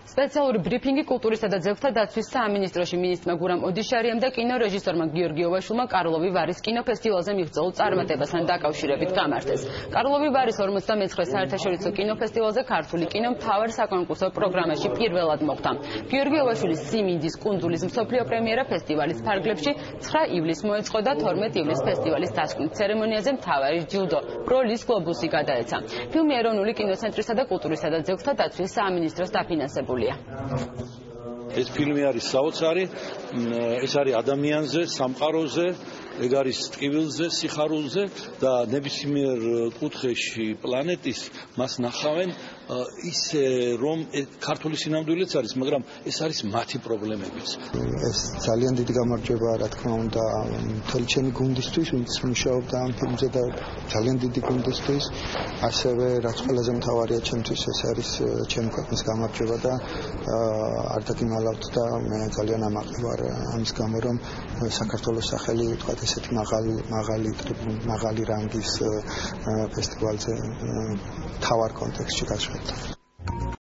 სპეციალური ბრიფინგი კულტურისა და ძეგლთა დაცვის სამინისტროში მინისტრმა გურამ ოდიშარიამ და კინორეჟისორმა გიორგი ოვაშვილმა კარლოვი ვარის კინოფესტივალზე მიღწეულ წარმატებასთან დაკავშირებით გამართეს. კარლოვი ვარის 49 საერთაშორისო კინოფესტივალზე ქართული კინო მთავარ საკონკურსო პროგრამაში პირველად მოხვდა. გიორგი ოვაშვილის სიმინდის კუნძულის მსოფლიო პრემიერა ფესტივალის ფარგლებში 9 ივლისს მოეწყო და 12 ივლისს ფესტივალის დასკვნის ცერემონიაზე მთავარი ჯილდო ბროლის გლობუსი გადაეცა. ფილმი ეროვნული კინოცენტრისა და კულტურისა და ძეგლთა დაცვის სამინისტროს დაფინანსებულია. ეს ფილმი არის საოცარი, ეს არის ადამიანზე, სამყაროზე, ეგ არის ტკივილზე, სიხარულზე და ნებისმიერ კუთხეში პლანეტის მას ნახავენ ისე რომ ქართული სინამდვილეც არის, მაგრამ ეს არის მათი პრობლემებიც. ეს ძალიან დიდი გამარჯვება, რა თქმა უნდა, მთელი ჩემი გუნდისთვის, ვინც მუშაობდა ამ ფილმზე და ძალიან დიდი გუნდისთვის, ასევე რაც ყველაზე მთავარია ჩემთვის, ეს არის ჩემი ქვეყნის გამარჯვება და არ დაგიმალავთ და მე ძალიან ამაყი ვარ ამის გამო, რომ საქართველოს სახელი ვთქვათ ესეთი მაღალი რანგის ფესტივალზე თავარ კონტექსტში გაჩვენდა.